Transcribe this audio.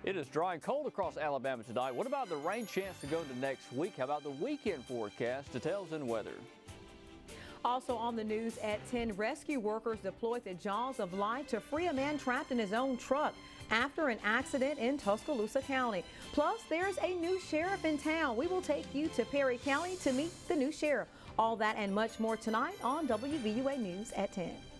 It is dry and cold across Alabama tonight. What about the rain chance to go into next week? How about the weekend forecast? Details and weather. Also on the news at 10, rescue workers deployed the jaws of life to free a man trapped in his own truck after an accident in Tuscaloosa County. Plus, there's a new sheriff in town. We will take you to Perry County to meet the new sheriff. All that and much more tonight on WVUA News at 10.